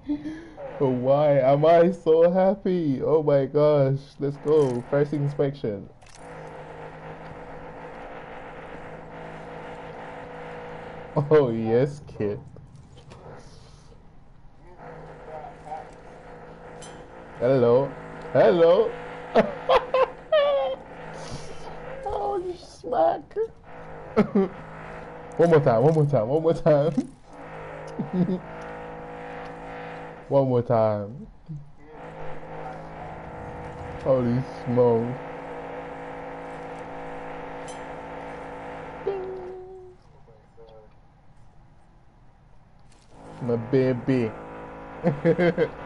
Why am I so happy? Oh my gosh. Let's go. First inspection. Oh yes, kid. Hello. Hello. Oh, you smack. One more time, one more time, one more time. One more time. Holy smoke. My baby.